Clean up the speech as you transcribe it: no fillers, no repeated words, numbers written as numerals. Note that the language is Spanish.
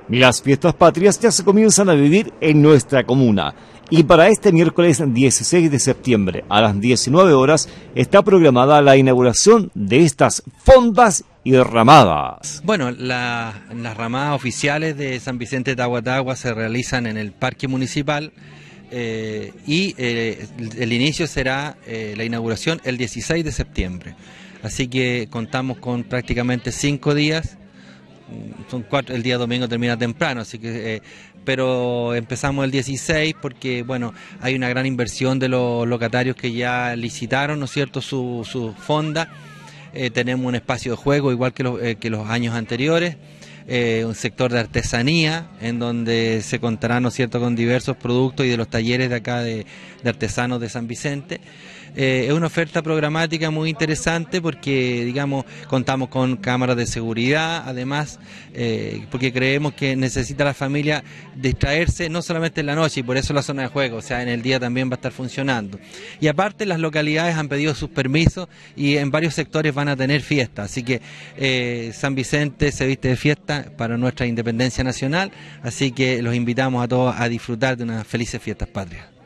Las fiestas patrias ya se comienzan a vivir en nuestra comuna. Y para este miércoles 16 de septiembre a las 19 horas está programada la inauguración de estas fondas y ramadas. Bueno, las ramadas oficiales de San Vicente de Tahuatahua se realizan en el Parque Municipal y el inicio será la inauguración el 16 de septiembre. Así que contamos con prácticamente 5 días. Son 4, el día domingo termina temprano, así que pero empezamos el 16 porque bueno, hay una gran inversión de los locatarios que ya licitaron, ¿no es cierto?, su fonda. Tenemos un espacio de juego igual que los años anteriores, un sector de artesanía en donde se contará, ¿no es cierto?, con diversos productos y de los talleres de acá de artesanos de San Vicente. Es una oferta programática muy interesante porque, digamos, contamos con cámaras de seguridad, además, porque creemos que necesita la familia distraerse no solamente en la noche, y por eso la zona de juego, o sea, en el día también va a estar funcionando. Y aparte las localidades han pedido sus permisos y en varios sectores van a tener fiesta, así que San Vicente se viste de fiesta para nuestra independencia nacional, así que los invitamos a todos a disfrutar de unas felices fiestas patrias.